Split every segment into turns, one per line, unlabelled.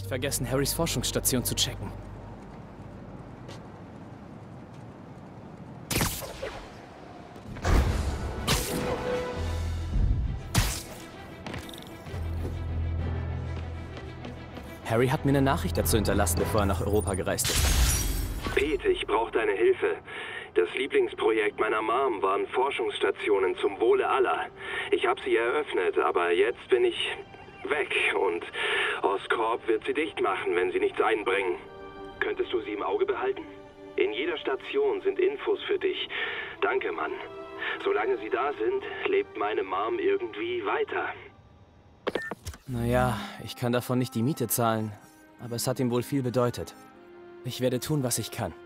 vergessen, Harrys Forschungsstation zu checken. Harry hat mir eine Nachricht dazu hinterlassen, bevor er nach Europa gereist ist.
Pete, ich brauche deine Hilfe. Das Lieblingsprojekt meiner Mom waren Forschungsstationen zum Wohle aller. Ich habe sie eröffnet, aber jetzt bin ich weg und Oscorp wird sie dicht machen, wenn sie nichts einbringen. Könntest du sie im Auge behalten? In jeder Station sind Infos für dich. Danke, Mann. Solange sie da sind, lebt meine Mom irgendwie weiter.
Naja, ich kann davon nicht die Miete zahlen, aber es hat ihm wohl viel bedeutet. Ich werde tun, was ich kann.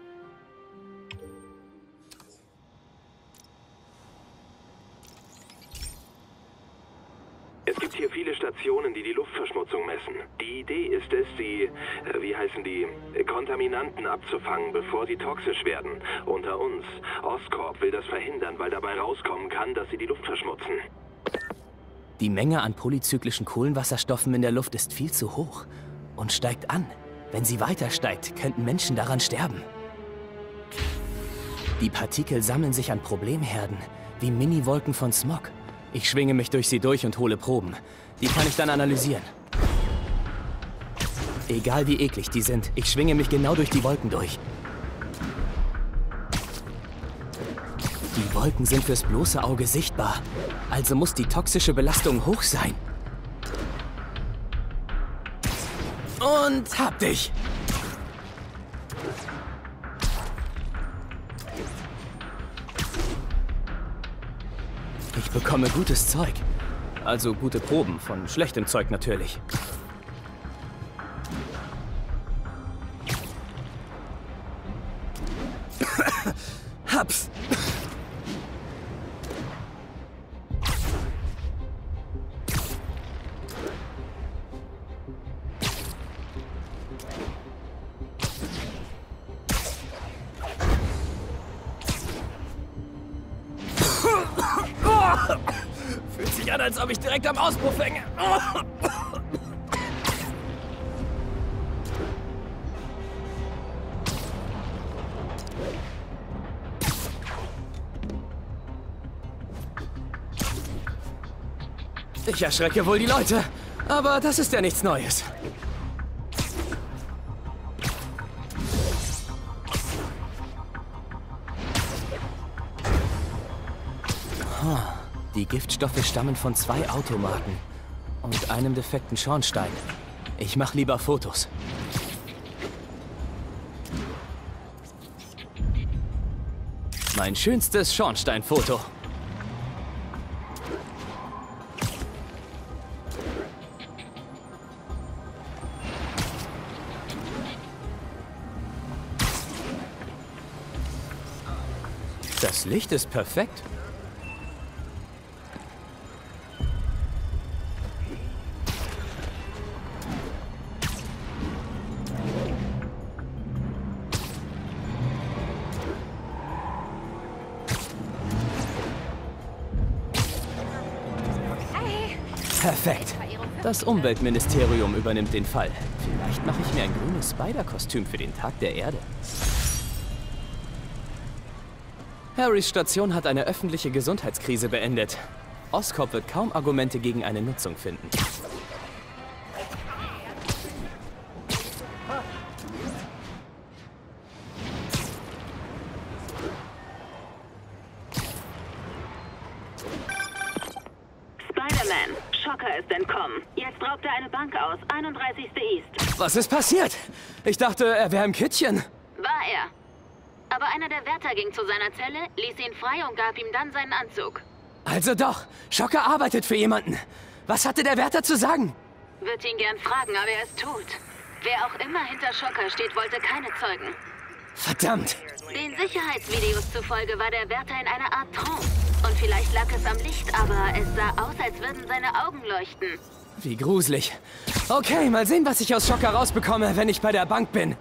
Es gibt hier viele Stationen, die die Luftverschmutzung messen. Die Idee ist es, Kontaminanten abzufangen, bevor sie toxisch werden. Unter uns, Oscorp will das verhindern, weil dabei rauskommen kann, dass sie die Luft verschmutzen.
Die Menge an polyzyklischen Kohlenwasserstoffen in der Luft ist viel zu hoch und steigt an. Wenn sie weiter steigt, könnten Menschen daran sterben. Die Partikel sammeln sich an Problemherden, wie Mini-Wolken von Smog. Ich schwinge mich durch sie durch und hole Proben. Die kann ich dann analysieren. Egal wie eklig die sind, ich schwinge mich genau durch die Wolken durch. Die Wolken sind fürs bloße Auge sichtbar. Also muss die toxische Belastung hoch sein. Und hab dich! Ich bekomme gutes Zeug. Also gute Proben von schlechtem Zeug natürlich. Hab's! Fühlt sich an, als ob ich direkt am Auspuff hänge. Ich erschrecke wohl die Leute, aber das ist ja nichts Neues. Die Giftstoffe stammen von 2 Automarken und einem defekten Schornstein. Ich mache lieber Fotos. Mein schönstes Schornsteinfoto. Das Licht ist perfekt. Perfekt. Das Umweltministerium übernimmt den Fall. Vielleicht mache ich mir ein grünes Spider-Kostüm für den Tag der Erde. Harrys Station hat eine öffentliche Gesundheitskrise beendet. Oscorp wird kaum Argumente gegen eine Nutzung finden.
Spider-Man, Shocker ist entkommen. Jetzt raubt er eine Bank aus, 31. East.
Was ist passiert? Ich dachte, er wäre im Kittchen.
War er. Aber einer der Wärter ging zu seiner Zelle, ließ ihn frei und gab ihm dann seinen Anzug.
Also doch, Shocker arbeitet für jemanden. Was hatte der Wärter zu sagen?
Würde ihn gern fragen, aber er es tut. Wer auch immer hinter Shocker steht, wollte keine Zeugen.
Verdammt!
Den Sicherheitsvideos zufolge war der Wärter in einer Art Trance. Und vielleicht lag es am Licht, aber es sah aus, als würden seine Augen leuchten.
Wie gruselig. Okay, mal sehen, was ich aus Shocker rausbekomme, wenn ich bei der Bank bin.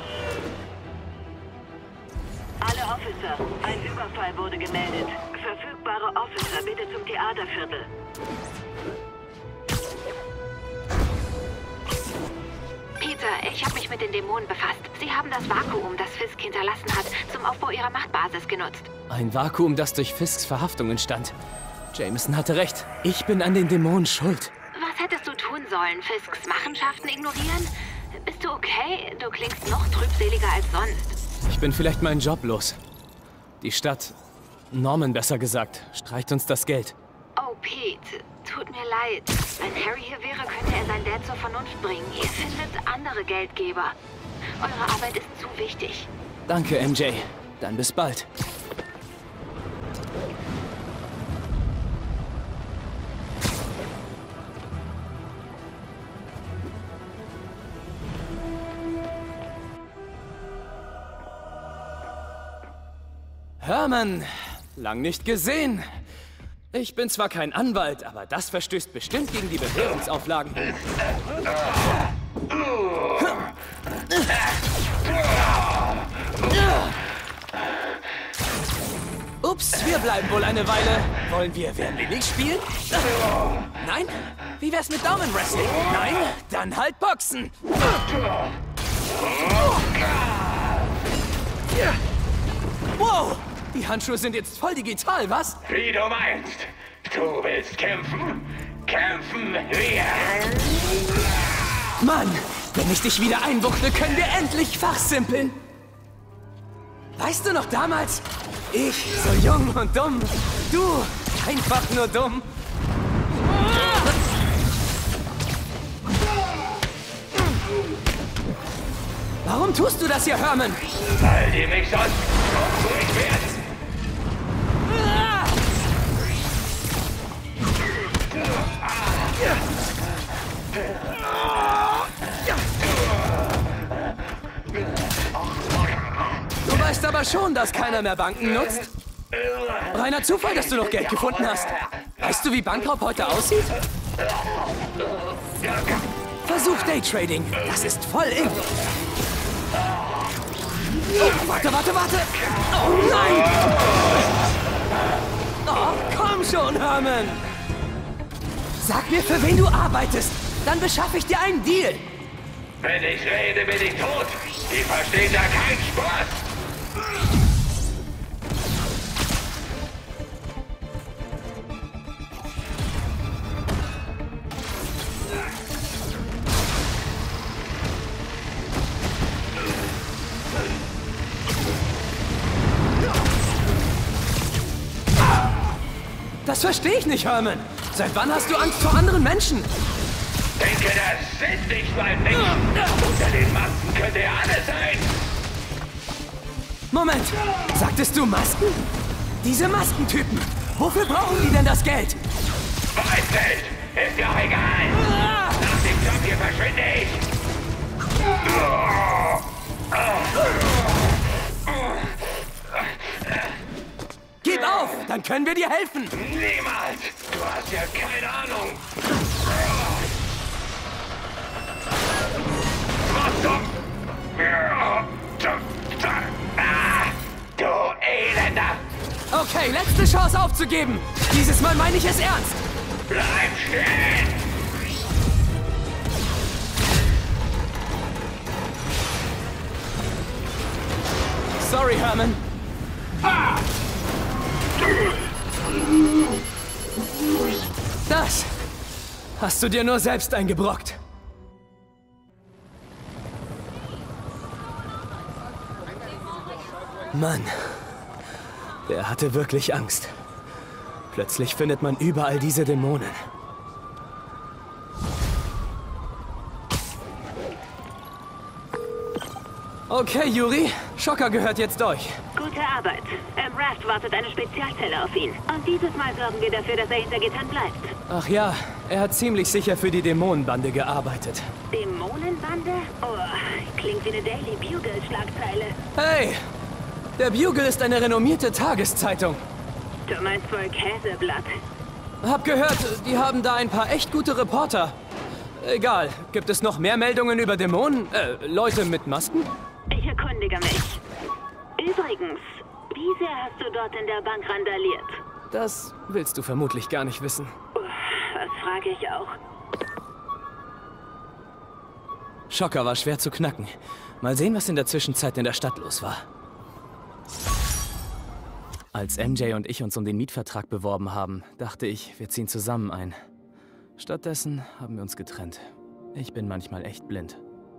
Alle Officer, ein Überfall wurde gemeldet. Verfügt Officer, bitte zum Theaterviertel. Peter, ich habe mich mit den Dämonen befasst. Sie haben das Vakuum, das Fisk hinterlassen hat, zum Aufbau ihrer Machtbasis genutzt.
Ein Vakuum, das durch Fisks Verhaftung entstand. Jameson hatte recht. Ich bin an den Dämonen schuld.
Was hättest du tun sollen? Fisks Machenschaften ignorieren? Bist du okay? Du klingst noch trübseliger als sonst.
Ich bin vielleicht meinen Job los. Die Stadt, Norman besser gesagt, streicht uns das Geld.
Oh, Pete, tut mir leid. Wenn Harry hier wäre, könnte er sein Dad zur Vernunft bringen. Ihr findet andere Geldgeber. Eure Arbeit ist zu wichtig.
Danke, MJ. Dann bis bald. Herman, lang nicht gesehen. Ich bin zwar kein Anwalt, aber das verstößt bestimmt gegen die Bewährungsauflagen. Ups, wir bleiben wohl eine Weile. Wollen wir Wer bin ich spielen? Nein? Wie wär's mit Daumenwrestling? Nein? Dann halt Boxen. Wow! Die Handschuhe sind jetzt voll digital, was?
Wie du meinst. Du willst kämpfen? Kämpfen wir!
Mann, wenn ich dich wieder einbuchte, können wir endlich fachsimpeln. Weißt du noch damals? Ich, so jung und dumm. Du, einfach nur dumm. Warum tust du das hier, Herman?
Weil die mich sonst unruhig werden.
Du weißt aber schon, dass keiner mehr Banken nutzt. Reiner Zufall, dass du noch Geld gefunden hast. Weißt du, wie Bankraub heute aussieht? Versuch Daytrading. Das ist voll in. Oh, warte! Oh nein! Oh, komm schon, Herman! Sag mir, für wen du arbeitest. Dann beschaffe ich dir einen Deal.
Wenn ich rede, bin ich tot. Die verstehen da keinen Spaß.
Das verstehe ich nicht, Herman. Seit wann hast du Angst vor anderen Menschen?
Denke, das sind nicht mal Menschen. Unter den Masken könnte er alles sein.
Moment, sagtest du Masken? Diese Maskentypen, wofür brauchen die denn das Geld?
Weißgeld, ist ja egal. Nach dem Job hier verschwinde ich.
Gib auf, dann können wir dir helfen.
Niemals. Du hast ja keine Ahnung. Was zum... Du Elender.
Okay, letzte Chance aufzugeben. Dieses Mal meine ich es ernst.
Bleib stehen.
Sorry, Herman. Das hast du dir nur selbst eingebrockt. Mann, der hatte wirklich Angst. Plötzlich findet man überall diese Dämonen. Okay, Yuri, Shocker gehört jetzt euch.
Gute Arbeit. Im Raft wartet eine Spezialzelle auf ihn. Und dieses Mal sorgen wir dafür, dass er hinter Gittern bleibt.
Ach ja, er hat ziemlich sicher für die Dämonenbande gearbeitet.
Dämonenbande? Oh, klingt wie eine Daily Bugle-Schlagzeile.
Hey, der Bugle ist eine renommierte Tageszeitung.
Du meinst wohl Käseblatt?
Hab gehört, die haben da ein paar echt gute Reporter. Egal, gibt es noch mehr Meldungen über Dämonen? Leute mit Masken?
Ich erkundige mich. Übrigens, wie sehr hast du dort in der Bank randaliert?
Das willst du vermutlich gar nicht wissen.
Das frage ich auch.
Shocker war schwer zu knacken. Mal sehen, was in der Zwischenzeit in der Stadt los war. Als MJ und ich uns um den Mietvertrag beworben haben, dachte ich, wir ziehen zusammen ein. Stattdessen haben wir uns getrennt. Ich bin manchmal echt blind.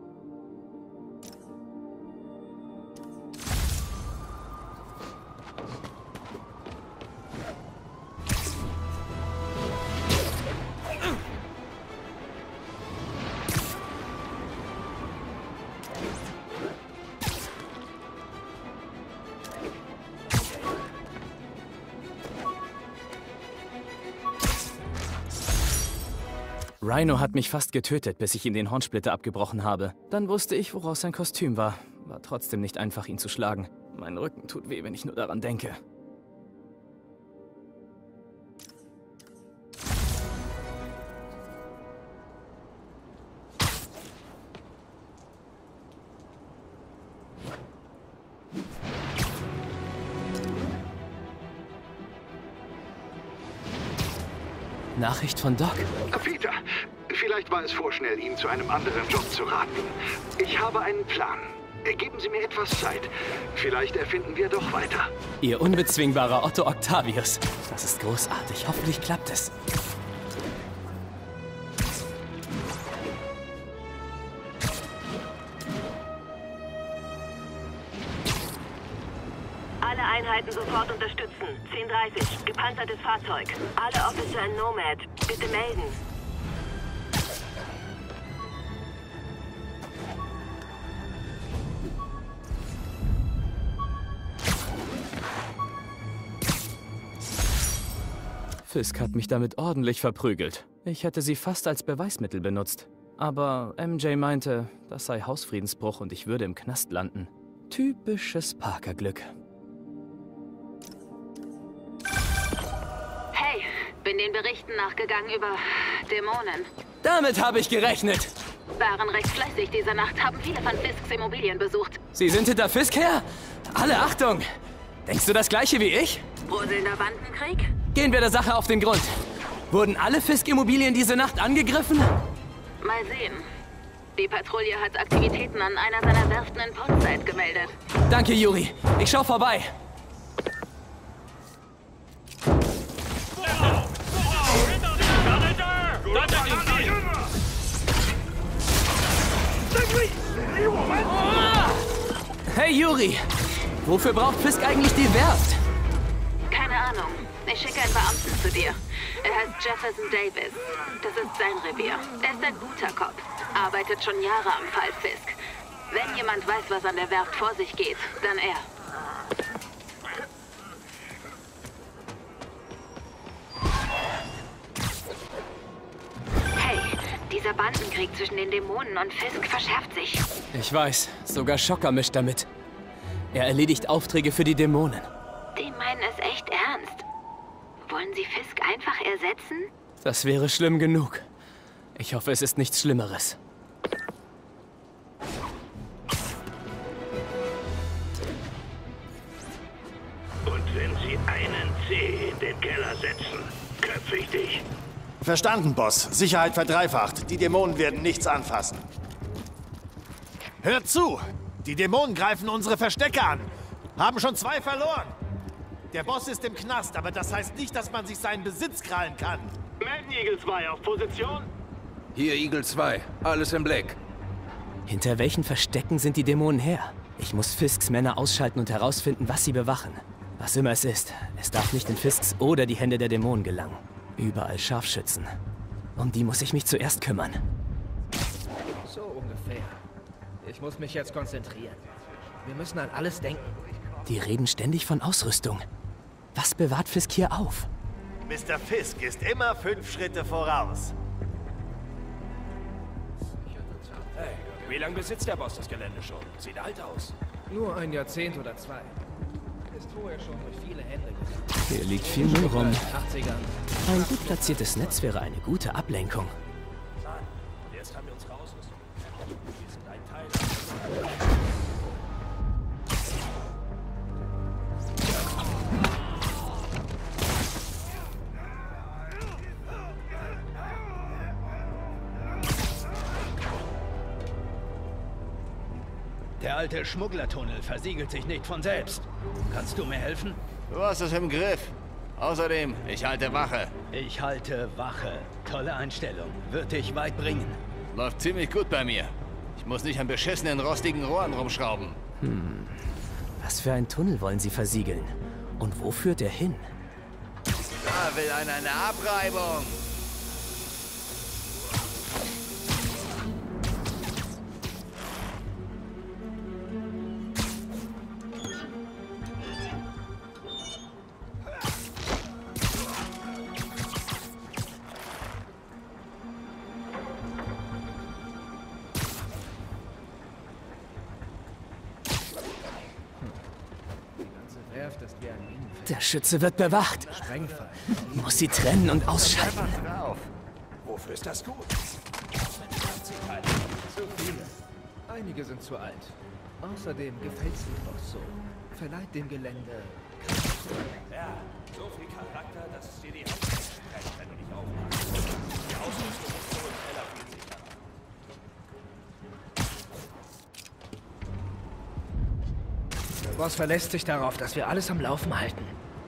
Rhino hat mich fast getötet, bis ich ihm den Hornsplitter abgebrochen habe. Dann wusste ich, woraus sein Kostüm war. War trotzdem nicht einfach, ihn zu schlagen. Mein Rücken tut weh, wenn ich nur daran denke. Nachricht von Doc.
Peter, vielleicht war es vorschnell, Ihnen zu einem anderen Job zu raten. Ich habe einen Plan. Geben Sie mir etwas Zeit. Vielleicht erfinden wir doch weiter.
Ihr unbezwingbarer Otto Octavius. Das ist großartig. Hoffentlich klappt es.
Alle Einheiten sofort unterstützen. 10:30, gepanzertes Fahrzeug. Alle Officer in Nomad, bitte melden.
Fisk hat mich damit ordentlich verprügelt. Ich hätte sie fast als Beweismittel benutzt. Aber MJ meinte, das sei Hausfriedensbruch und ich würde im Knast landen. Typisches Parker-Glück.
Hey, bin den Berichten nachgegangen über Dämonen.
Damit habe ich gerechnet.
Waren recht fleißig diese Nacht, haben viele von Fisks Immobilien besucht.
Sie sind hinter Fisk her? Alle Achtung! Denkst du das gleiche wie ich?
Brodelnder Bandenkrieg?
Gehen wir der Sache auf den Grund. Wurden alle Fisk-Immobilien diese Nacht angegriffen?
Mal sehen. Die Patrouille hat Aktivitäten an einer seiner Werften in Portside gemeldet.
Danke, Yuri. Ich schau vorbei. Hey, Yuri. Wofür braucht Fisk eigentlich die Werft?
Keine Ahnung. Ich schicke einen Beamten zu dir. Er heißt Jefferson Davis. Das ist sein Revier. Er ist ein guter Cop. Arbeitet schon Jahre am Fall Fisk. Wenn jemand weiß, was an der Werft vor sich geht, dann er. Hey, dieser Bandenkrieg zwischen den Dämonen und Fisk verschärft sich.
Ich weiß. Sogar Shocker mischt damit. Er erledigt Aufträge für die Dämonen.
Die meinen es echt ernst. Wollen sie Fisk einfach ersetzen?
Das wäre schlimm genug. Ich hoffe, es ist nichts Schlimmeres.
Und wenn Sie einen Zeh in den Keller setzen, köpfe ich dich.
Verstanden, Boss. Sicherheit verdreifacht. Die Dämonen werden nichts anfassen. Hört zu! Die Dämonen greifen unsere Verstecke an. Haben schon 2 verloren. Der Boss ist im Knast, aber das heißt nicht, dass man sich seinen Besitz krallen kann.
Melden Eagle 2 auf Position.
Hier Eagle 2, alles im Blick.
Hinter welchen Verstecken sind die Dämonen her? Ich muss Fisks Männer ausschalten und herausfinden, was sie bewachen. Was immer es ist, es darf nicht in Fisks oder die Hände der Dämonen gelangen. Überall Scharfschützen. Um die muss ich mich zuerst kümmern.
So ungefähr. Ich muss mich jetzt konzentrieren. Wir müssen an alles denken.
Die reden ständig von Ausrüstung. Was bewahrt Fisk hier auf?
Mr. Fisk ist immer 5 Schritte voraus.
Hey, wie lange besitzt der Boss das Gelände schon? Sieht alt aus.
Nur ein Jahrzehnt oder 2. Ist vorher schon durch viele Hände gegangen.
Hier liegt viel Müll rum.
80ern.
Ein gut platziertes Netz wäre eine gute Ablenkung.
Jetzt haben wir unsere Ausrüstung. Wir sind ein Teil.
Der alte Schmugglertunnel versiegelt sich nicht von selbst. Kannst du mir helfen?
Du hast es im Griff. Außerdem, ich halte Wache.
Ich halte Wache. Tolle Einstellung. Wird dich weit bringen.
Läuft ziemlich gut bei mir. Ich muss nicht an beschissenen, rostigen Rohren rumschrauben.
Was für einen Tunnel wollen Sie versiegeln? Und wo führt er hin?
Da will einer eine Abreibung.
Der Schütze wird bewacht.
Sprengfall.
Muss sie trennen und ausschalten.
Wofür ist das gut?
Zu viele. Einige sind zu alt. Außerdem gefällt es ihm doch so. Verleiht dem Gelände
Ja, so viel Charakter, dass es dir die Hand brennt, wenn du nicht aufmachst. Die Ausrüstung ist so im Keller viel sicherer.
Der Boss verlässt sich darauf, dass wir alles am Laufen halten.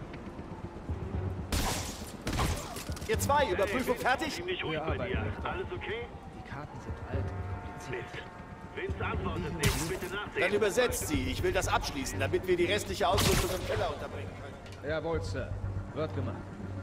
Ihr zwei, Überprüfung fertig?
Ziemlich ruhig bei dir. Alles okay?
Die Karten sind alt und kompliziert.
Vince antwortet nicht. Bitte nachsehen.
Dann übersetzt sie. Ich will das abschließen, damit wir die restliche Ausrüstung im Keller unterbringen können.
Jawohl, Sir. Wird gemacht.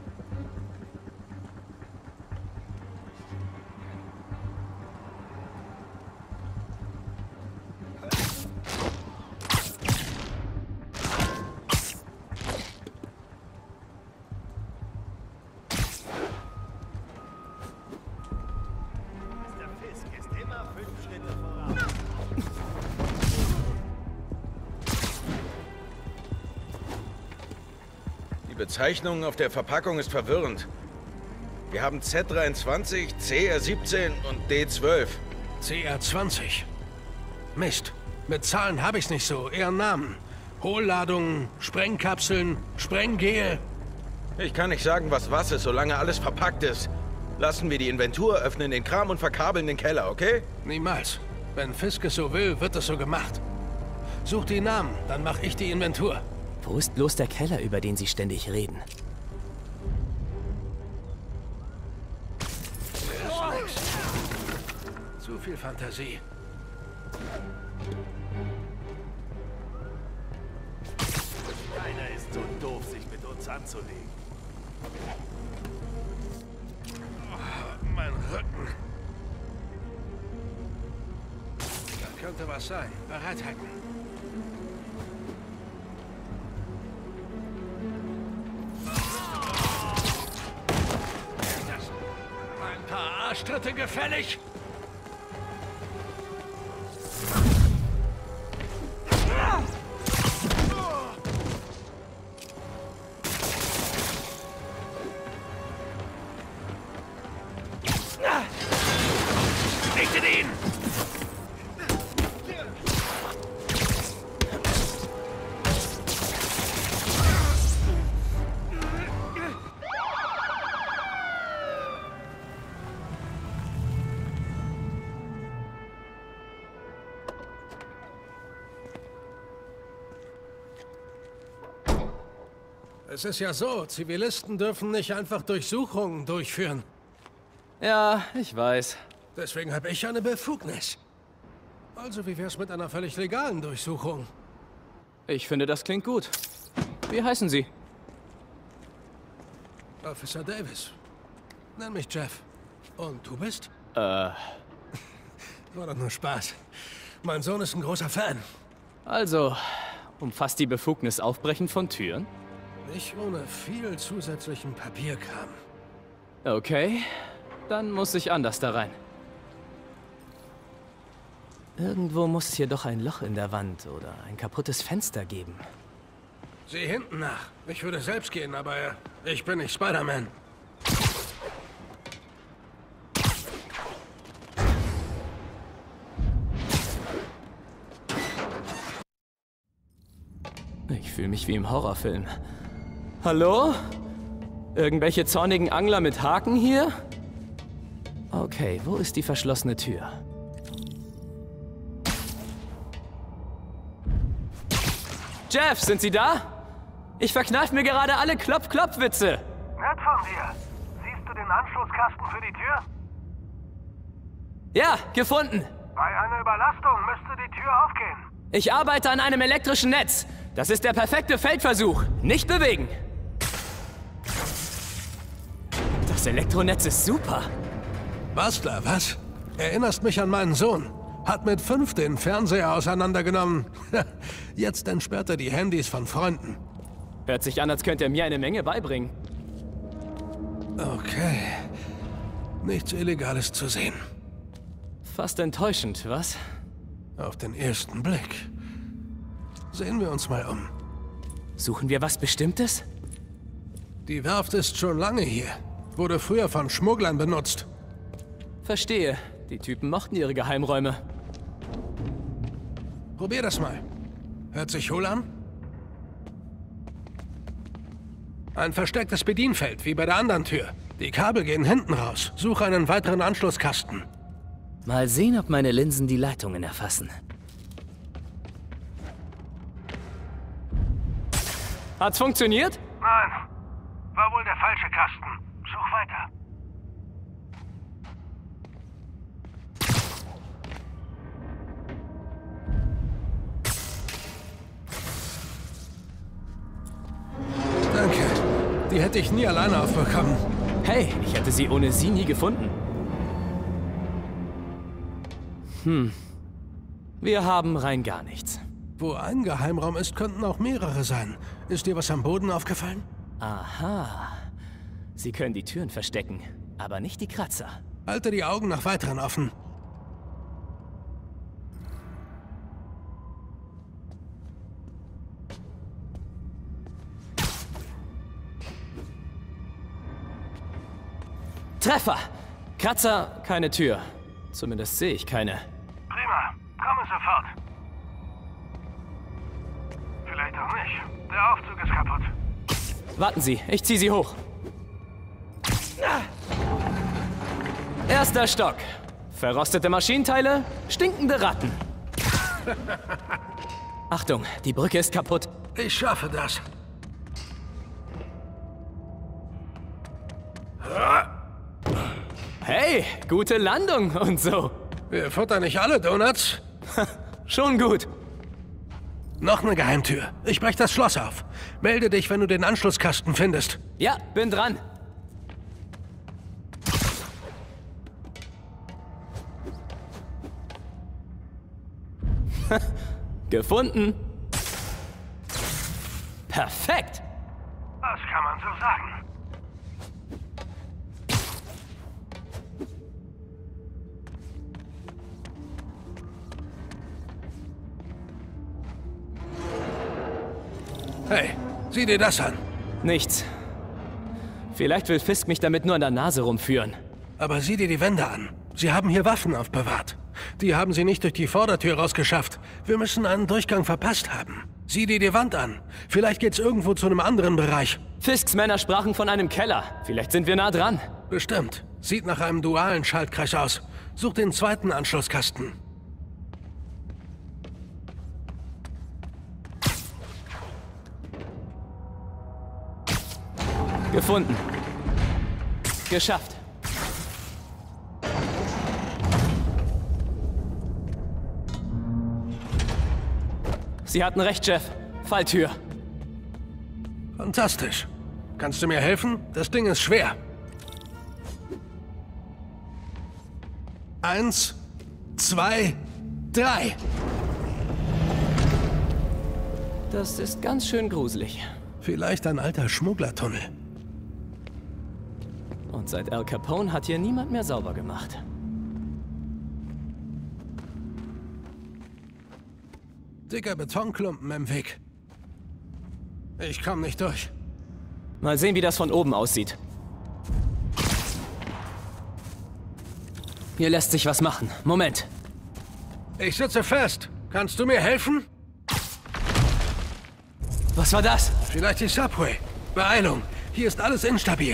Die Bezeichnung auf der Verpackung ist verwirrend. Wir haben Z23, CR17 und D12.
CR20. Mist. Mit Zahlen habe ich's nicht so. Eher Namen. Hohlladungen, Sprengkapseln, Sprenggel.
Ich kann nicht sagen, was ist, solange alles verpackt ist. Lassen wir die Inventur, öffnen den Kram und verkabeln den Keller, okay?
Niemals. Wenn Fisk es so will, wird es so gemacht. Such die Namen, dann mache ich die Inventur.
Wo ist bloß der Keller, über den Sie ständig reden?
Zu viel Fantasie.
Keiner ist so doof, sich mit uns anzulegen.
Oh, mein Rücken. Da könnte was sein. Bereithalten. Ein paar Arschtritte gefällig. Richtet ihn! Es ist ja so, Zivilisten dürfen nicht einfach Durchsuchungen durchführen.
Ja, ich weiß.
Deswegen habe ich eine Befugnis. Also wie wär's mit einer völlig legalen Durchsuchung?
Ich finde, das klingt gut. Wie heißen Sie?
Officer Davis. Nenn mich Jeff. Und du bist?
War
doch nur Spaß. Mein Sohn ist ein großer Fan.
Also, umfasst die Befugnis Aufbrechen von Türen?
Nicht ohne viel zusätzlichen Papierkram.
Okay, dann muss ich anders da rein. Irgendwo muss es hier doch ein Loch in der Wand oder ein kaputtes Fenster geben.
Sieh hinten nach. Ich würde selbst gehen, aber ich bin nicht Spider-Man.
Ich fühle mich wie im Horrorfilm. Hallo? Irgendwelche zornigen Angler mit Haken hier? Okay, wo ist die verschlossene Tür? Jeff, sind Sie da? Ich verkneif mir gerade alle Klopf-Klopf-Witze.
Nett von dir. Siehst du den Anschlusskasten für die Tür?
Ja, gefunden.
Bei einer Überlastung müsste die Tür aufgehen.
Ich arbeite an einem elektrischen Netz. Das ist der perfekte Feldversuch. Nicht bewegen. Das Elektronetz ist super.
Bastler, was? Erinnerst mich an meinen Sohn. Hat mit 5 den Fernseher auseinandergenommen. Jetzt entsperrt er die Handys von Freunden.
Hört sich an, als könnte er mir eine Menge beibringen.
Okay. Nichts Illegales zu sehen.
Fast enttäuschend, was?
Auf den ersten Blick. Sehen wir uns mal um.
Suchen wir was Bestimmtes?
Die Werft ist schon lange hier. Wurde früher von Schmugglern benutzt.
Verstehe. Die Typen mochten ihre Geheimräume.
Probier das mal. Hört sich hohl an? Ein verstecktes Bedienfeld, wie bei der anderen Tür. Die Kabel gehen hinten raus. Suche einen weiteren Anschlusskasten.
Mal sehen, ob meine Linsen die Leitungen erfassen. Hat's funktioniert?
Nein. War wohl der falsche Kasten. Such weiter.
Danke. Die hätte ich nie alleine aufbekommen.
Hey, ich hätte sie ohne sie nie gefunden. Wir haben rein gar nichts.
Wo ein Geheimraum ist, könnten auch mehrere sein. Ist dir was am Boden aufgefallen?
Aha. Sie können die Türen verstecken, aber nicht die Kratzer.
Halte die Augen nach weiteren offen.
Treffer! Kratzer, keine Tür. Zumindest sehe ich keine.
Prima. Komme sofort. Vielleicht auch nicht. Der Aufzug ist kaputt.
Warten Sie, ich ziehe Sie hoch. Erster Stock. Verrostete Maschinenteile, stinkende Ratten. Achtung, die Brücke ist kaputt.
Ich schaffe das.
Hey, gute Landung und so.
Wir futtern nicht alle Donuts.
Schon gut.
Noch eine Geheimtür. Ich brech das Schloss auf. Melde dich, wenn du den Anschlusskasten findest.
Ja, bin dran. Gefunden. Perfekt.
Das kann man so sagen.
Hey, sieh dir das an.
Nichts. Vielleicht will Fisk mich damit nur an der Nase rumführen.
Aber sieh dir die Wände an. Sie haben hier Waffen aufbewahrt. Die haben sie nicht durch die Vordertür rausgeschafft. Wir müssen einen Durchgang verpasst haben. Sieh dir die Wand an. Vielleicht geht's irgendwo zu einem anderen Bereich.
Fisks Männer sprachen von einem Keller. Vielleicht sind wir nah dran.
Bestimmt. Sieht nach einem dualen Schaltkreis aus. Such den zweiten Anschlusskasten.
Gefunden. Geschafft. Sie hatten recht, Jeff. Falltür.
Fantastisch. Kannst du mir helfen? Das Ding ist schwer. 1, 2, 3.
Das ist ganz schön gruselig.
Vielleicht ein alter Schmugglertunnel.
Und seit Al Capone hat hier niemand mehr sauber gemacht.
Dicker Betonklumpen im Weg. Ich komm nicht durch.
Mal sehen, wie das von oben aussieht. Hier lässt sich was machen. Moment.
Ich sitze fest. Kannst du mir helfen?
Was war das?
Vielleicht die Subway. Beeilung. Hier ist alles instabil.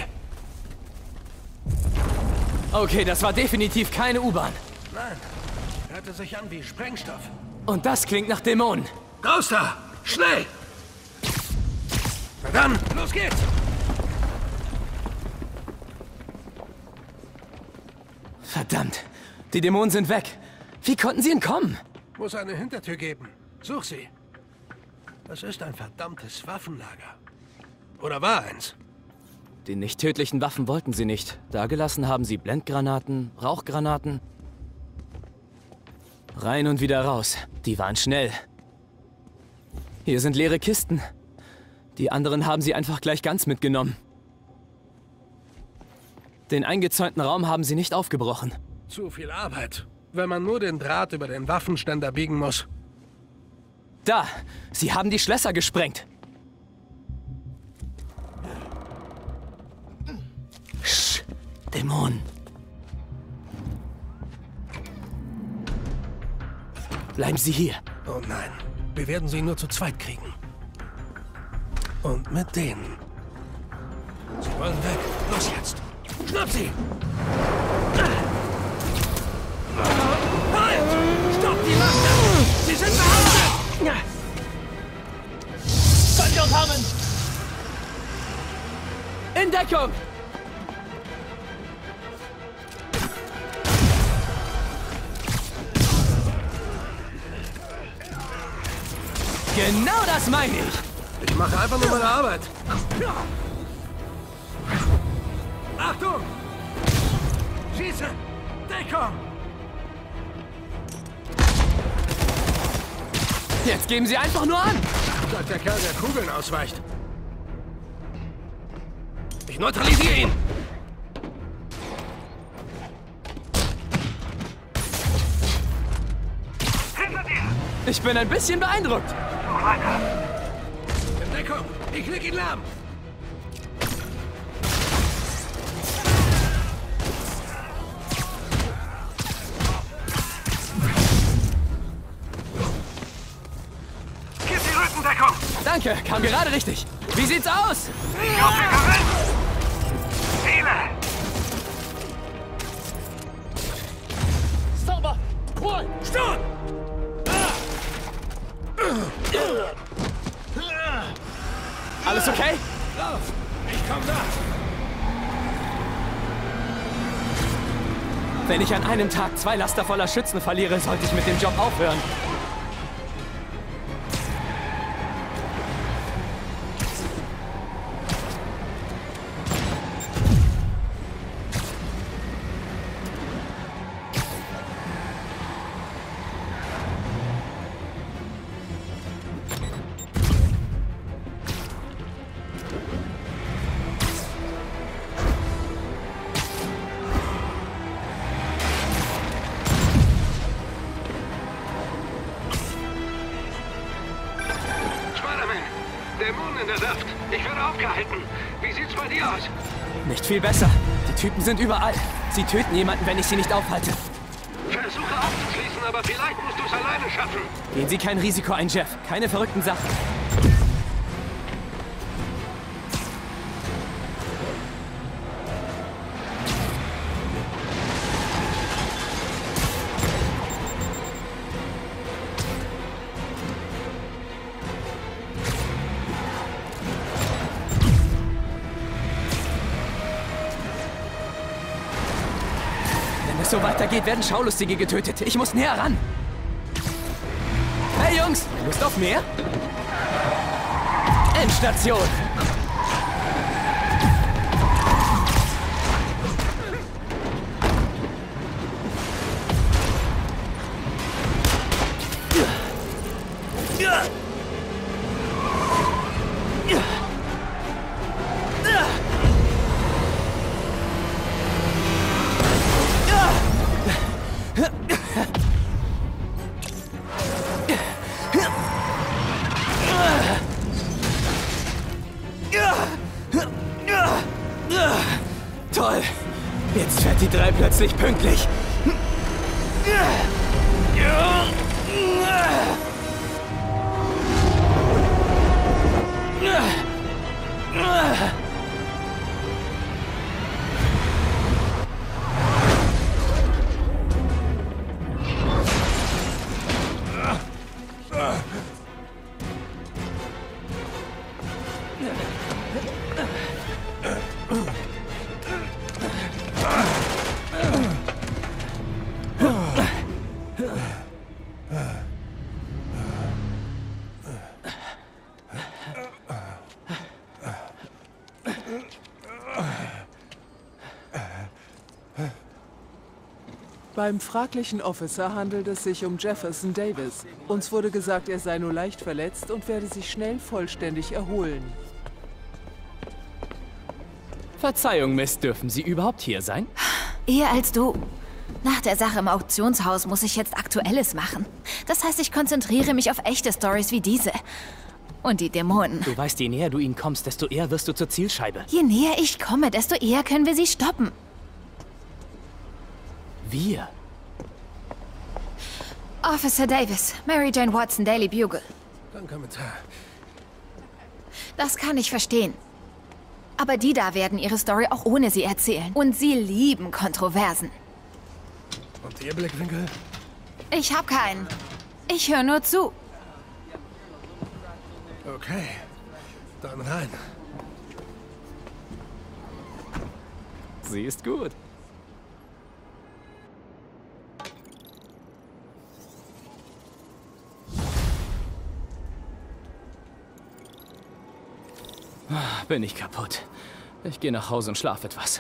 Okay, das war definitiv keine U-Bahn.
Nein. Hörte sich an wie Sprengstoff.
Und das klingt nach Dämonen.
Raus da! Schnell! Na dann, los geht's!
Verdammt, die Dämonen sind weg. Wie konnten sie entkommen?
Muss eine Hintertür geben. Such sie. Das ist ein verdammtes Waffenlager. Oder war eins?
Die nicht tödlichen Waffen wollten sie nicht. Dagelassen haben sie Blendgranaten, Rauchgranaten. Rein und wieder raus. Die waren schnell. Hier sind leere Kisten. Die anderen haben sie einfach gleich ganz mitgenommen. Den eingezäunten Raum haben sie nicht aufgebrochen.
Zu viel Arbeit, wenn man nur den Draht über den Waffenständer biegen muss.
Da! Sie haben die Schlösser gesprengt. Sch, Dämonen. Bleiben Sie hier.
Oh nein, wir werden sie nur zu zweit kriegen. Und mit denen. Sie wollen weg. Los jetzt. Schnapp sie! Halt! Stopp die Macht! Sie sind verhaftet!
Könnt ihr kommen! In Deckung! Genau das meine ich!
Ich mache einfach nur meine Arbeit. Achtung! Schieße! Deckung!
Jetzt geben Sie einfach nur an!
Sagt der Kerl, der Kugeln ausweicht. Ich neutralisiere ihn!
Hinter dir!
Ich bin ein bisschen beeindruckt.
Noch weiter!
In Deckung! Ich leg ihn lahm!
Gib die Rückendeckung!
Danke, kam gerade richtig. Wie sieht's aus?
Ich hoffe, gewinnen! Ziele!
Sauber! Ruhe!
Sturm!
Alles okay?
Lauf! Ich komm nach!
Wenn ich an einem Tag 2 Laster voller Schützen verliere, sollte ich mit dem Job aufhören.
Dämonen in der Werft. Ich werde aufgehalten. Wie sieht's bei dir aus?
Nicht viel besser. Die Typen sind überall. Sie töten jemanden, wenn ich sie nicht aufhalte.
Versuche aufzuschließen, aber vielleicht musst du es alleine schaffen.
Gehen Sie kein Risiko ein, Jeff. Keine verrückten Sachen. Wenn es so weitergeht, werden Schaulustige getötet. Ich muss näher ran. Hey Jungs, Lust auf mehr? Endstation. Toll! Jetzt fährt die 3 plötzlich pünktlich.
Beim fraglichen Officer handelt es sich um Jefferson Davis. Uns wurde gesagt, er sei nur leicht verletzt und werde sich schnell vollständig erholen.
Verzeihung, Miss, dürfen Sie überhaupt hier sein?
Eher als du. Nach der Sache im Auktionshaus muss ich jetzt Aktuelles machen. Das heißt, ich konzentriere mich auf echte Stories wie diese. Und die Dämonen.
Du weißt, je näher du ihnen kommst, desto eher wirst du zur Zielscheibe.
Je näher ich komme, desto eher können wir sie stoppen.
Wir?
Officer Davis, Mary Jane Watson, Daily Bugle.
Kein Kommentar.
Das kann ich verstehen. Aber die da werden ihre Story auch ohne sie erzählen. Und sie lieben Kontroversen.
Und Ihr Blickwinkel?
Ich hab keinen. Ich höre nur zu.
Okay, dann rein.
Sie ist gut. Bin ich kaputt. Ich gehe nach Hause und schlafe etwas.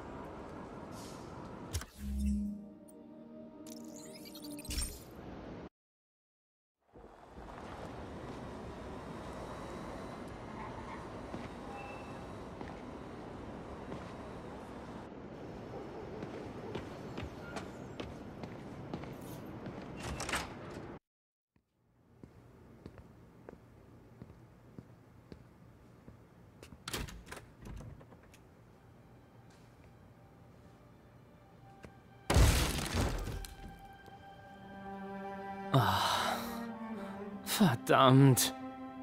Ah, verdammt.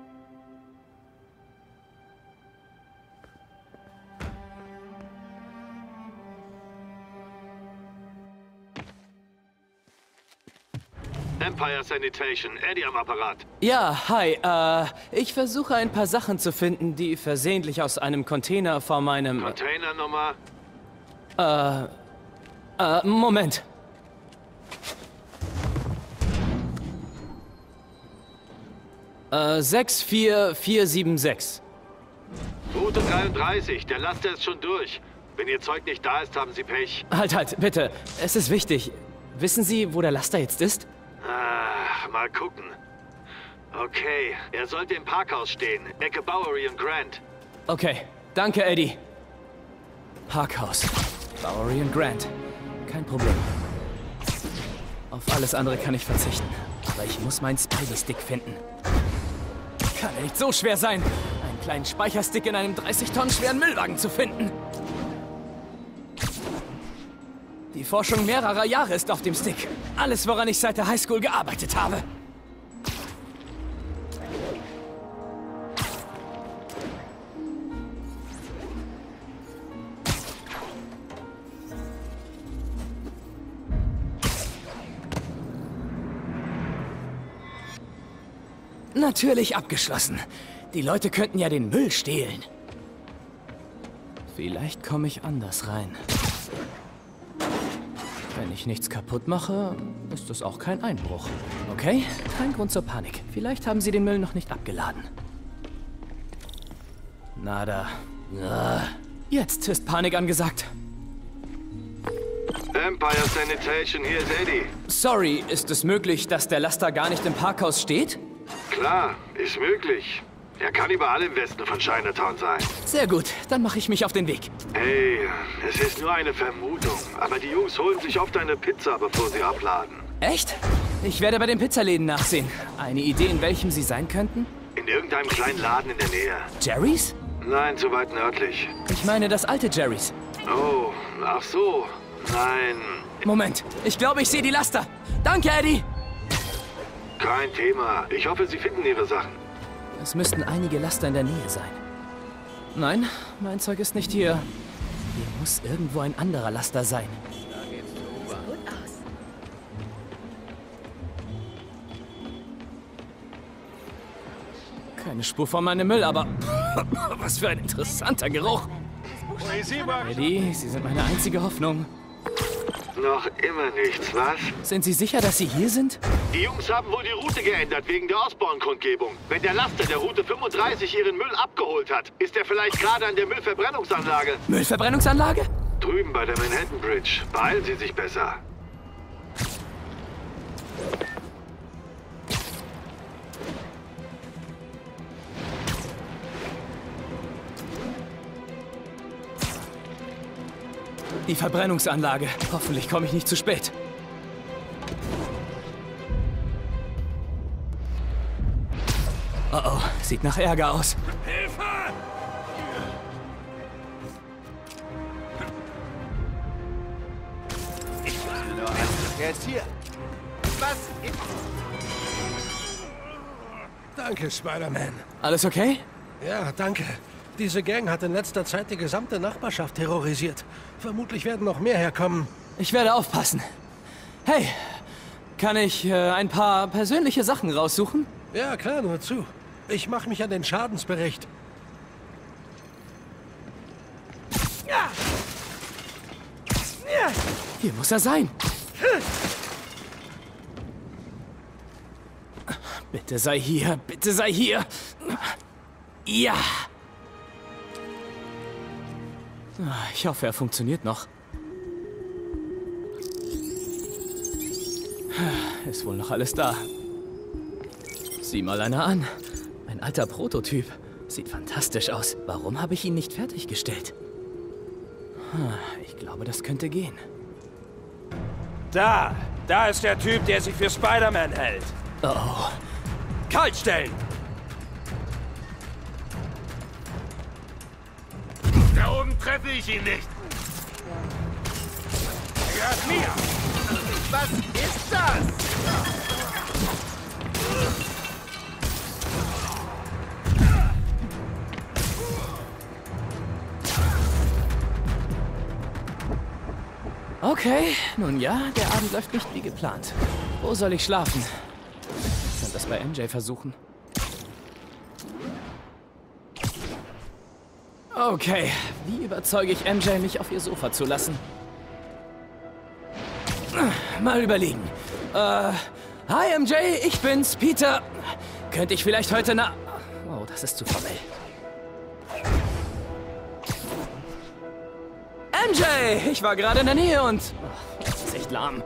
Empire Sanitation, Eddie am Apparat.
Ja, hi. Ich versuche ein paar Sachen zu finden, die versehentlich aus einem Container vor meinem...
Containernummer?
Moment. Äh, 64476.
Route 33, der Laster ist schon durch. Wenn Ihr Zeug nicht da ist, haben Sie Pech.
Halt, bitte. Es ist wichtig. Wissen Sie, wo der Laster jetzt ist?
Ach, mal gucken. Okay, er sollte im Parkhaus stehen. Ecke Bowery und Grant.
Okay, danke, Eddie. Parkhaus. Bowery und Grant. Kein Problem. Auf alles andere kann ich verzichten. Aber ich muss meinen Spidey-Stick finden. Kann ja nicht so schwer sein, einen kleinen Speicherstick in einem 30 Tonnen schweren Müllwagen zu finden. Die Forschung mehrerer Jahre ist auf dem Stick. Alles, woran ich seit der Highschool gearbeitet habe. Natürlich abgeschlossen. Die Leute könnten ja den Müll stehlen. Vielleicht komme ich anders rein. Wenn ich nichts kaputt mache, ist das auch kein Einbruch. Okay? Kein Grund zur Panik. Vielleicht haben sie den Müll noch nicht abgeladen. Nada. Jetzt ist Panik angesagt.
Empire Sanitation, hier ist Eddie.
Sorry, ist es möglich, dass der Laster gar nicht im Parkhaus steht?
Klar, ist möglich. Er kann überall im Westen von Chinatown sein.
Sehr gut, dann mache ich mich auf den Weg.
Hey, es ist nur eine Vermutung, aber die Jungs holen sich oft eine Pizza, bevor sie abladen.
Echt? Ich werde bei den Pizzaläden nachsehen. Eine Idee, in welchem sie sein könnten?
In irgendeinem kleinen Laden in der Nähe.
Jerry's?
Nein, zu weit nördlich.
Ich meine das alte Jerry's.
Oh, ach so. Nein.
Moment, ich glaube, ich sehe die Laster. Danke, Eddie.
Kein Thema. Ich hoffe, Sie finden Ihre Sachen.
Es müssten einige Laster in der Nähe sein. Nein, mein Zeug ist nicht hier. Hier muss irgendwo ein anderer Laster sein. Keine Spur von meinem Müll, aber was für ein interessanter Geruch. Eddie, Sie sind meine einzige Hoffnung.
Noch immer nichts, was?
Sind Sie sicher, dass Sie hier sind?
Die Jungs haben wohl die Route geändert wegen der Osborne-Kundgebung. Wenn der Laster der Route 35 ihren Müll abgeholt hat, ist er vielleicht gerade an der Müllverbrennungsanlage.
Müllverbrennungsanlage?
Drüben bei der Manhattan Bridge. Beeilen Sie sich besser.
Die Verbrennungsanlage. Hoffentlich komme ich nicht zu spät. Oh oh, sieht nach Ärger aus.
Hilfe!
Er ist hier. Was?
Danke, Spider-Man.
Alles okay?
Ja, danke. Diese Gang hat in letzter Zeit die gesamte Nachbarschaft terrorisiert. Vermutlich werden noch mehr herkommen.
Ich werde aufpassen. Hey, kann ich ein paar persönliche Sachen raussuchen?
Ja, klar, nur zu. Ich mache mich an den Schadensbericht.
Ja. Ja. Hier muss er sein. Bitte sei hier, bitte sei hier. Ja. Ich hoffe, er funktioniert noch. Ist wohl noch alles da. Sieh mal einer an. Ein alter Prototyp. Sieht fantastisch aus. Warum habe ich ihn nicht fertiggestellt? Ich glaube, das könnte gehen.
Da ist der Typ, der sich für Spider-Man hält.
Oh.
Kaltstellen!
Da oben treffe ich ihn nicht. Er gehört mir.
Was ist das?
Okay, nun ja, der Abend läuft nicht wie geplant. Wo soll ich schlafen? Ich kann das bei MJ versuchen. Okay, wie überzeuge ich MJ, mich auf ihr Sofa zu lassen? Mal überlegen. Hi MJ, ich bin's, Peter. Könnte ich vielleicht heute Oh, das ist zu formell. MJ, ich war gerade in der Nähe und... das ist echt lahm.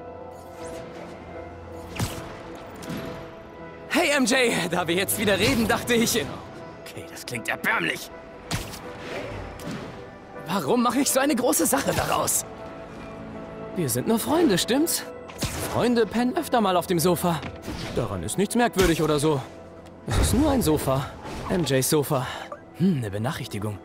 Hey MJ, da wir jetzt wieder reden, dachte ich... Okay, das klingt erbärmlich. Warum mache ich so eine große Sache daraus? Wir sind nur Freunde, stimmt's? Freunde pennen öfter mal auf dem Sofa. Daran ist nichts merkwürdig oder so. Es ist nur ein Sofa. MJs Sofa. Eine Benachrichtigung.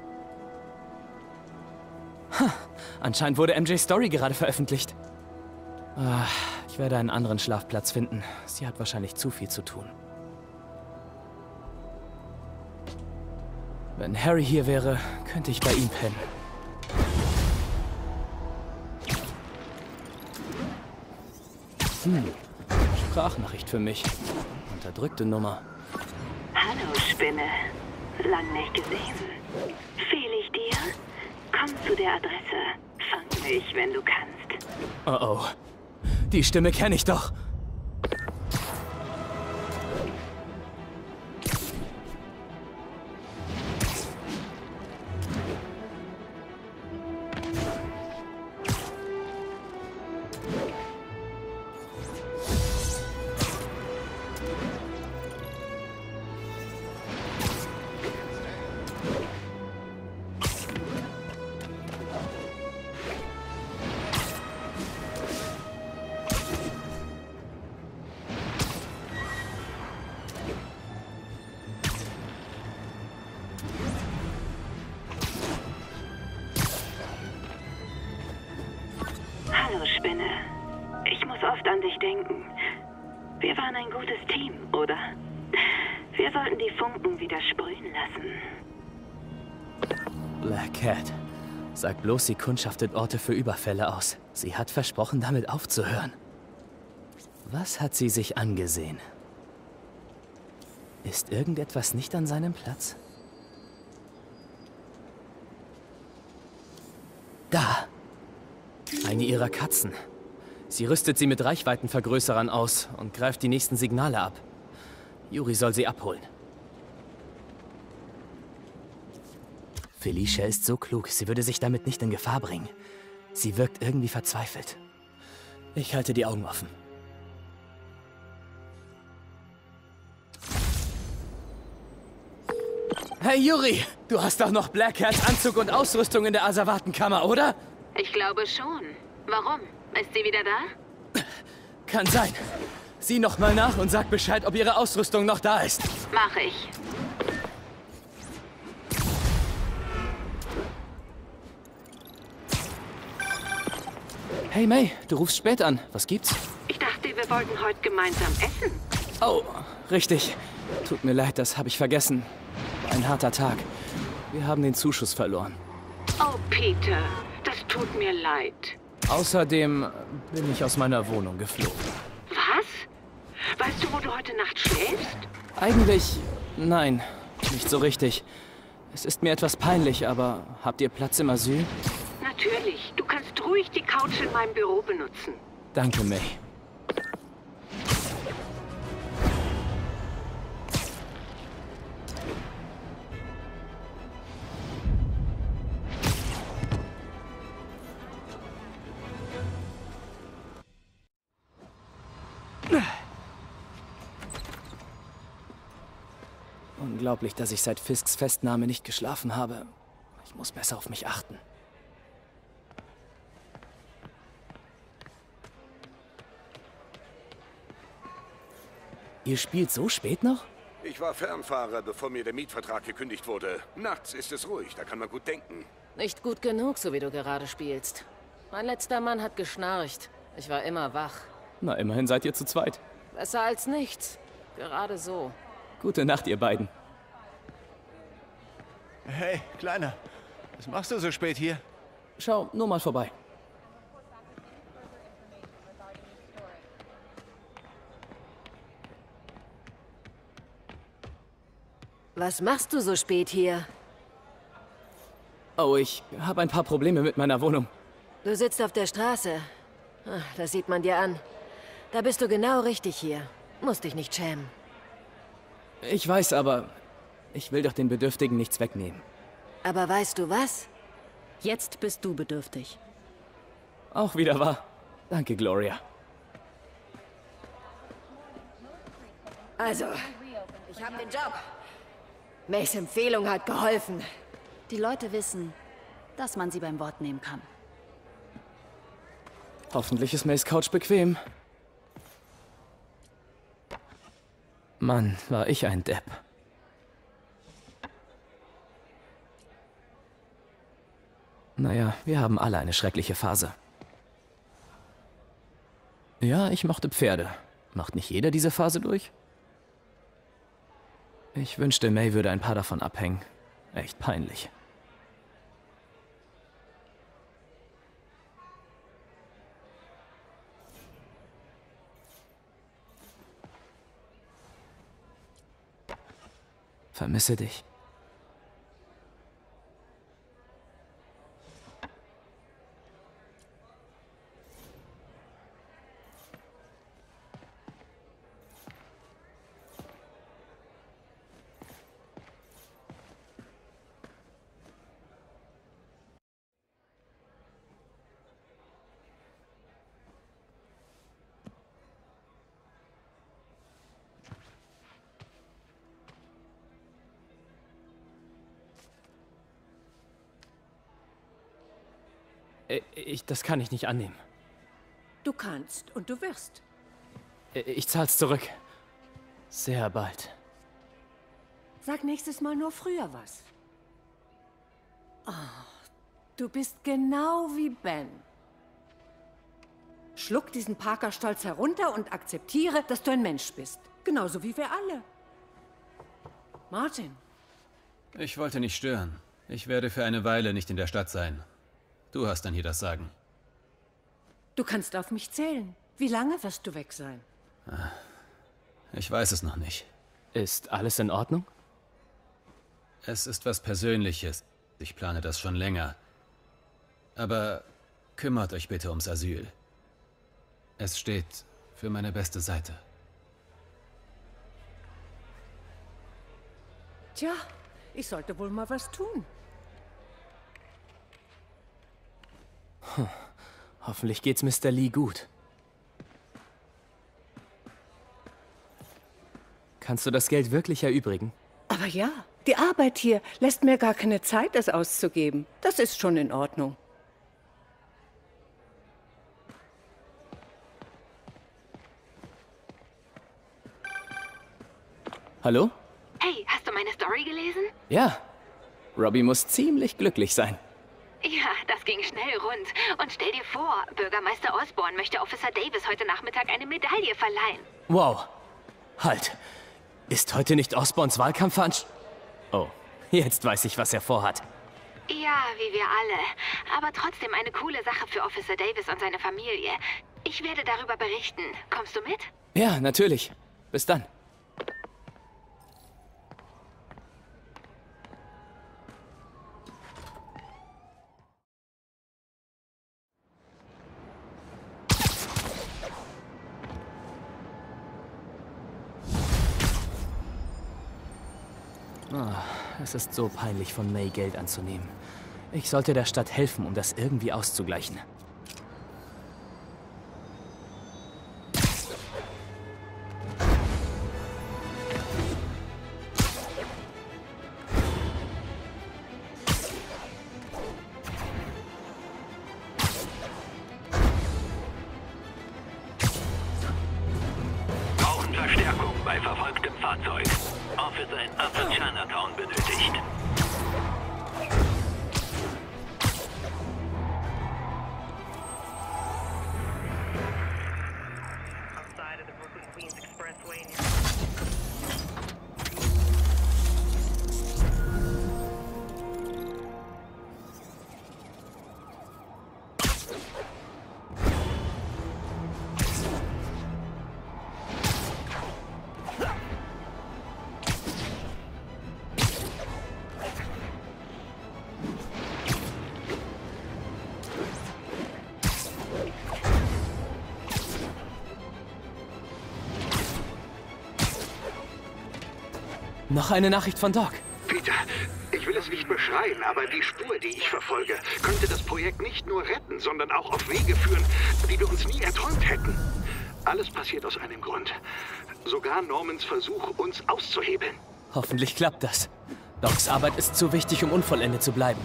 Anscheinend wurde MJs Story gerade veröffentlicht. Ich werde einen anderen Schlafplatz finden. Sie hat wahrscheinlich zu viel zu tun. Wenn Harry hier wäre, könnte ich bei ihm pennen. Sprachnachricht für mich. Unterdrückte Nummer.
Hallo, Spinne. Lang nicht gesehen. Fehl ich dir? Komm zu der Adresse. Fang mich, wenn du kannst.
Oh oh. Die Stimme kenne ich doch.
Hallo, Spinne. Ich muss oft an dich denken. Wir waren ein gutes Team, oder? Wir sollten die Funken wieder sprühen lassen.
Black Cat. Sag bloß, sie kundschaftet Orte für Überfälle aus. Sie hat versprochen, damit aufzuhören. Was hat sie sich angesehen? Ist irgendetwas nicht an seinem Platz? Da! Eine ihrer Katzen. Sie rüstet sie mit Reichweitenvergrößerern aus und greift die nächsten Signale ab. Yuri soll sie abholen. Felicia ist so klug, sie würde sich damit nicht in Gefahr bringen. Sie wirkt irgendwie verzweifelt. Ich halte die Augen offen. Hey Yuri, du hast doch noch Black Cats Anzug und Ausrüstung in der Asservatenkammer, oder?
Ich glaube schon. Warum? Ist sie wieder da?
Kann sein. Sieh noch mal nach und sag Bescheid, ob ihre Ausrüstung noch da ist.
Mach ich.
Hey May, du rufst spät an. Was gibt's?
Ich dachte, wir wollten heute gemeinsam essen.
Oh, richtig. Tut mir leid, das habe ich vergessen. War ein harter Tag. Wir haben den Zuschuss verloren.
Oh, Peter, das tut mir leid.
Außerdem bin ich aus meiner Wohnung geflogen.
Was? Weißt du, wo du heute Nacht schläfst?
Eigentlich, nein, nicht so richtig. Es ist mir etwas peinlich, aber habt ihr Platz im Asyl?
Natürlich. Du kannst ruhig die Couch in meinem Büro benutzen.
Danke, May. Unglaublich, dass ich seit Fisks Festnahme nicht geschlafen habe. Ich muss besser auf mich achten. Ihr spielt so spät noch?
Ich war Fernfahrer, bevor mir der Mietvertrag gekündigt wurde. Nachts ist es ruhig, da kann man gut denken.
Nicht gut genug, so wie du gerade spielst. Mein letzter Mann hat geschnarcht. Ich war immer wach.
Na, immerhin seid ihr zu zweit.
Besser als nichts. Gerade so.
Gute Nacht, ihr beiden.
Hey, Kleiner. Was machst du so spät hier?
Schau nur mal vorbei.
Was machst du so spät hier?
Oh, ich habe ein paar Probleme mit meiner Wohnung.
Du sitzt auf der Straße. Das sieht man dir an. Da bist du genau richtig hier. Musst dich nicht schämen.
Ich weiß, aber ich will doch den Bedürftigen nichts wegnehmen.
Aber weißt du was? Jetzt bist du bedürftig.
Auch wieder wahr. Danke, Gloria.
Also, ich habe den Job. Mays Empfehlung hat geholfen.
Die Leute wissen, dass man sie beim Wort nehmen kann.
Hoffentlich ist Mays Couch bequem. Mann, war ich ein Depp. Naja, wir haben alle eine schreckliche Phase. Ja, ich mochte Pferde. Macht nicht jeder diese Phase durch? Ich wünschte, May würde ein paar davon abhängen. Echt peinlich. Vermisse dich. Das kann ich nicht annehmen.
Du kannst und du wirst.
Ich zahl's zurück. Sehr bald.
Sag nächstes Mal nur früher was. Oh, du bist genau wie Ben. Schluck diesen Parker-Stolz herunter und akzeptiere, dass du ein Mensch bist. Genauso wie wir alle. Martin.
Ich wollte nicht stören. Ich werde für eine Weile nicht in der Stadt sein. Du hast dann hier das Sagen.
Du kannst auf mich zählen. Wie lange wirst du weg sein?
Ich weiß es noch nicht.
Ist alles in Ordnung?
Es ist was Persönliches. Ich plane das schon länger. Aber kümmert euch bitte ums Asyl. Es steht für meine beste Seite.
Tja, ich sollte wohl mal was tun.
Hoffentlich geht's Mr. Lee gut. Kannst du das Geld wirklich erübrigen?
Aber ja, die Arbeit hier lässt mir gar keine Zeit, es auszugeben. Das ist schon in Ordnung.
Hallo?
Hey, hast du meine Story gelesen?
Ja. Robbie muss ziemlich glücklich sein.
Ja, das ging schnell rund. Und stell dir vor, Bürgermeister Osborn möchte Officer Davis heute Nachmittag eine Medaille verleihen.
Wow. Halt. Ist heute nicht Osborns Wahlkampfveranstaltung? Oh, jetzt weiß ich, was er vorhat.
Ja, wie wir alle. Aber trotzdem eine coole Sache für Officer Davis und seine Familie. Ich werde darüber berichten. Kommst du mit?
Ja, natürlich. Bis dann. Es ist so peinlich, von May Geld anzunehmen. Ich sollte der Stadt helfen, um das irgendwie auszugleichen.
Brauchen Verstärkung bei verfolgtem Fahrzeug. Officer in Upper Chinatown benötigt.
Noch eine Nachricht von Doc.
Peter, ich will es nicht beschreien, aber die Spur, die ich verfolge, könnte das Projekt nicht nur retten, sondern auch auf Wege führen, die wir uns nie erträumt hätten. Alles passiert aus einem Grund. Sogar Normans Versuch, uns auszuhebeln.
Hoffentlich klappt das. Docs Arbeit ist zu wichtig, um unvollendet zu bleiben.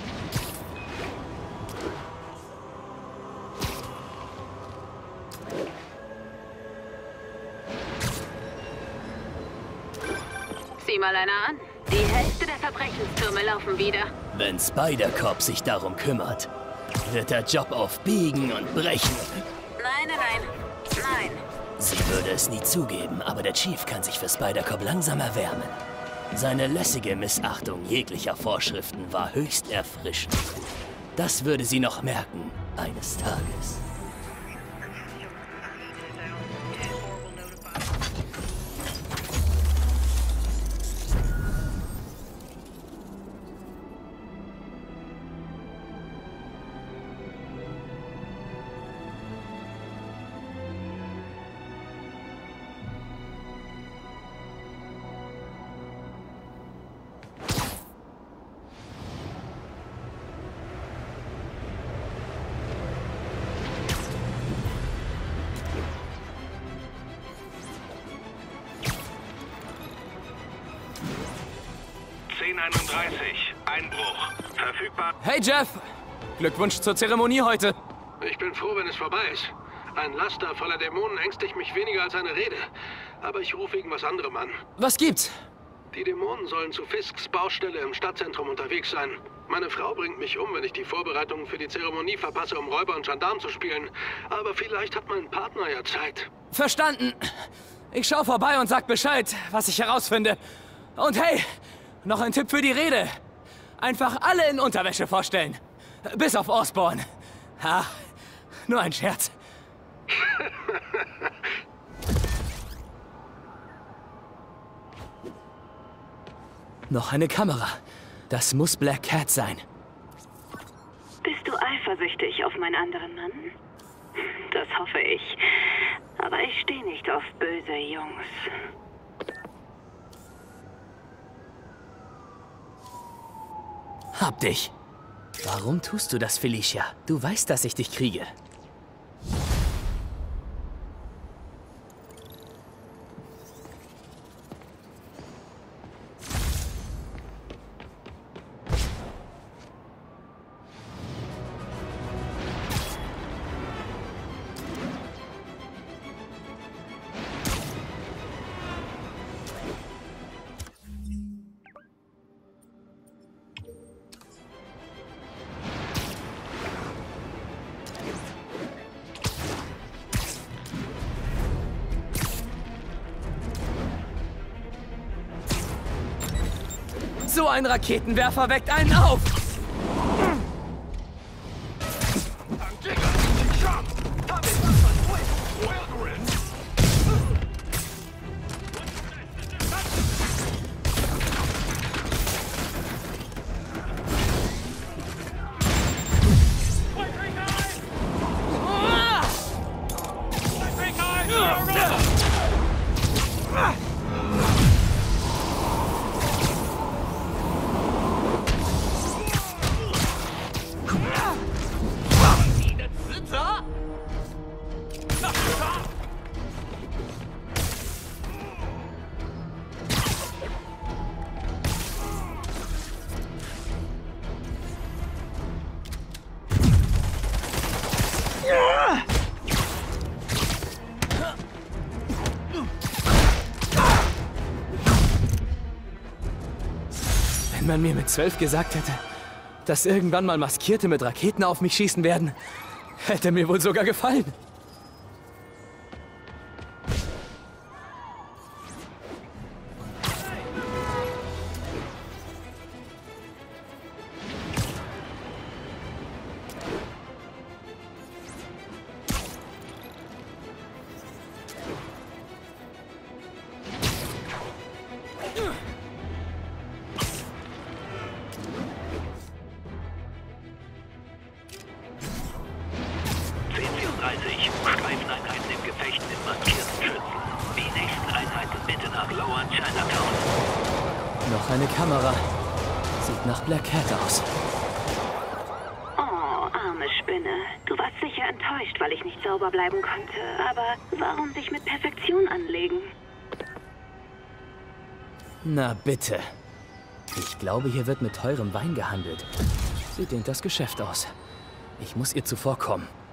Sieh mal einer an. Die Hälfte der Verbrechenstürme laufen wieder.
Wenn Spider-Cop sich darum kümmert, wird der Job auf Biegen und Brechen.
Nein, nein, nein. Nein.
Sie würde es nie zugeben, aber der Chief kann sich für Spider-Cop langsam erwärmen. Seine lässige Missachtung jeglicher Vorschriften war höchst erfrischend. Das würde sie noch merken, eines Tages.
Einbruch. Verfügbar.
Hey Jeff! Glückwunsch zur Zeremonie heute.
Ich bin froh, wenn es vorbei ist. Ein Laster voller Dämonen ängstigt mich weniger als eine Rede. Aber ich rufe wegen was anderem an.
Was gibt's?
Die Dämonen sollen zu Fisks Baustelle im Stadtzentrum unterwegs sein. Meine Frau bringt mich um, wenn ich die Vorbereitungen für die Zeremonie verpasse, um Räuber und Gendarm zu spielen. Aber vielleicht hat mein Partner ja Zeit.
Verstanden. Ich schau vorbei und sag Bescheid, was ich herausfinde. Und hey, noch ein Tipp für die Rede. Einfach alle in Unterwäsche vorstellen. Bis auf Osborn. Ha, nur ein Scherz. Noch eine Kamera. Das muss Black Cat sein.
Bist du eifersüchtig auf meinen anderen Mann? Das hoffe ich. Aber ich stehe nicht auf böse Jungs.
Hab dich. Warum tust du das, Felicia? Du weißt, dass ich dich kriege. So ein Raketenwerfer weckt einen auf! Wenn man mir mit 12 gesagt hätte, dass irgendwann mal Maskierte mit Raketen auf mich schießen werden, hätte mir wohl sogar gefallen.
Streifeneinheiten im Gefecht mit maskierten Schützen. Die nächsten Einheiten bitte nach Lower Chinatown.
Noch eine Kamera. Sieht nach Black Cat aus.
Oh, arme Spinne. Du warst sicher enttäuscht, weil ich nicht sauber bleiben konnte. Aber warum sich mit Perfektion anlegen?
Na bitte. Ich glaube, hier wird mit teurem Wein gehandelt. Sie dehnt das Geschäft aus. Ich muss ihr zuvorkommen.